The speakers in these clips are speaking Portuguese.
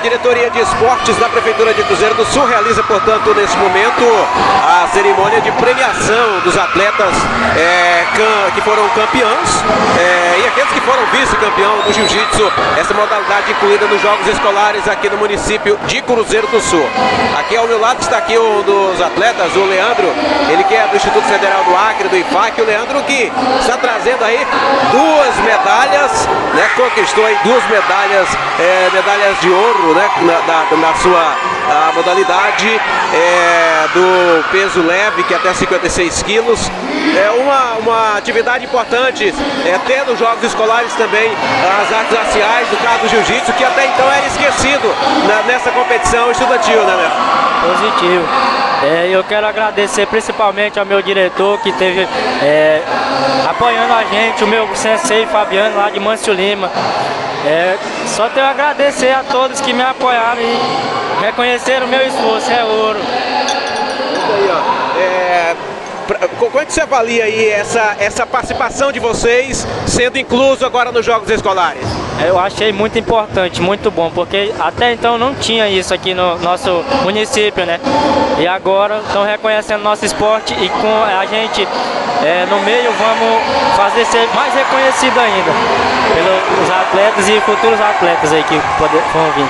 diretoria de esportes da Prefeitura de Cruzeiro do Sul realiza, portanto, nesse momento, a cerimônia de premiação dos atletas que foram campeões e aqueles que foram vice-campeão do jiu-jitsu, essa modalidade incluída nos Jogos Escolares aqui no município de Cruzeiro do Sul. Aqui ao meu lado está aqui um dos atletas, o Leandro, ele que é do Instituto Federal do Acre, do IFAC, o Leandro que está trazendo aí 2 medalhas, né, conquistou aí 2 medalhas, medalhas de ouro, né, na sua modalidade do peso leve, que é até 56 quilos. É uma atividade importante, ter nos Jogos Escolares também as artes marciais, no caso do jiu-jitsu, que até então era esquecido nessa competição estudantil, né, Leandro? Positivo. Eu quero agradecer principalmente ao meu diretor que esteve apoiando a gente, o meu sensei Fabiano lá de Mâncio Lima. Só tenho a agradecer a todos que me apoiaram e reconheceram o meu esforço, é ouro. Isso aí, ó. Como é que você avalia aí essa participação de vocês sendo incluso agora nos Jogos Escolares? Eu achei muito importante, muito bom, porque até então não tinha isso aqui no nosso município, né? E agora estão reconhecendo nosso esporte e com a gente no meio vamos fazer ser mais reconhecido ainda pelos atletas e futuros atletas aí que vão vir.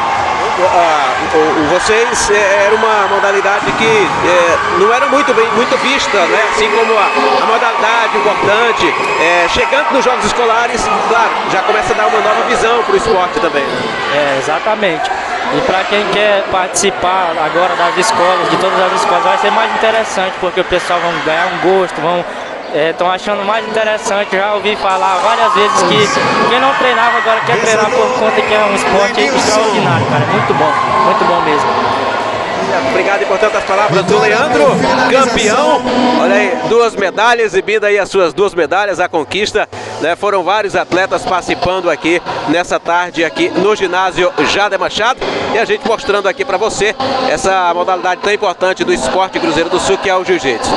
Vocês era uma modalidade que não era muito vista, né? Assim como a modalidade importante, chegando nos Jogos Escolares, claro, já começa a dar uma nova visão para o esporte também. Exatamente. E para quem quer participar agora das escolas, de todas as escolas, vai ser mais interessante, porque o pessoal vai ganhar um gosto, estão achando mais interessante. Já ouvi falar várias vezes que quem não treinava agora quer treinar por conta que é um esporte extraordinário, cara. Muito bom mesmo. Obrigado, e portanto as palavras do Leandro, campeão. Olha aí, 2 medalhas, exibindo aí as suas 2 medalhas, a conquista, né? Foram vários atletas participando aqui nessa tarde aqui no ginásio Jader Machado, e a gente mostrando aqui para você essa modalidade tão importante do esporte Cruzeiro do Sul, que é o jiu-jitsu.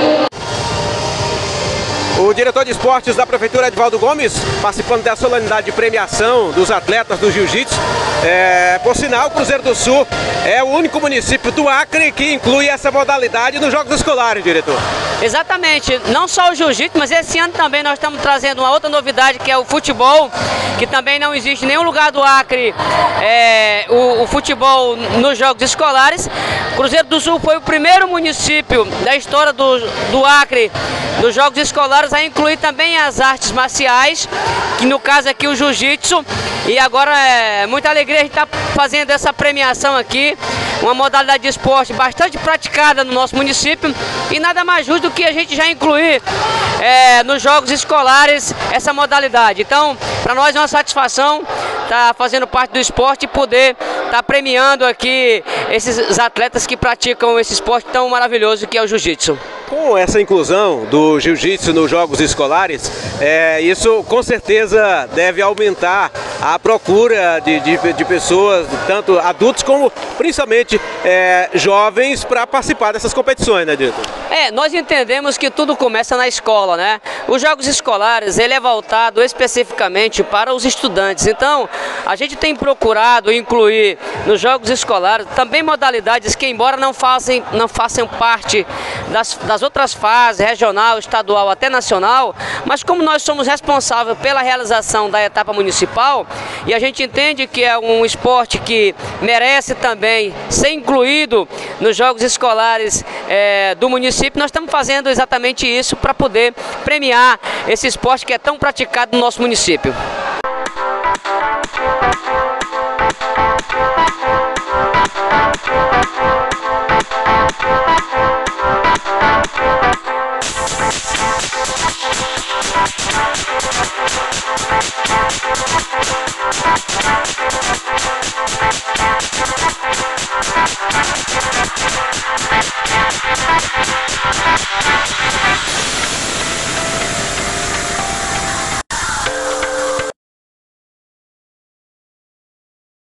O diretor de esportes da Prefeitura, Edvaldo Gomes, participando da solenidade de premiação dos atletas do jiu-jitsu. Por sinal, o Cruzeiro do Sul é o único município do Acre que inclui essa modalidade nos Jogos Escolares, diretor. Exatamente, não só o jiu-jitsu, mas esse ano também nós estamos trazendo uma outra novidade, que é o futebol, que também não existe em nenhum lugar do Acre o futebol nos Jogos Escolares. Cruzeiro do Sul foi o primeiro município da história do Acre nos Jogos Escolares a incluir também as artes marciais, que no caso aqui o jiu-jitsu, e agora é muita alegria a gente estar fazendo essa premiação aqui, uma modalidade de esporte bastante praticada no nosso município, e nada mais justo do que a gente já incluir nos Jogos Escolares essa modalidade. Então, para nós é uma satisfação estar fazendo parte do esporte e poder estar premiando aqui esses atletas que praticam esse esporte tão maravilhoso que é o jiu-jitsu. Com essa inclusão do jiu-jitsu nos Jogos Escolares, isso com certeza deve aumentar a procura de pessoas, tanto adultos como principalmente jovens, para participar dessas competições, né, diretor? Nós entendemos que tudo começa na escola, né? Os Jogos Escolares, ele é voltado especificamente para os estudantes. Então, a gente tem procurado incluir nos Jogos Escolares também modalidades que, embora não façam parte das outras fases, regional, estadual, até nacional, mas como nós somos responsáveis pela realização da etapa municipal, e a gente entende que é um esporte que merece também ser incluído nos Jogos Escolares do município, nós estamos fazendo exatamente isso para poder premiar esse esporte que é tão praticado no nosso município.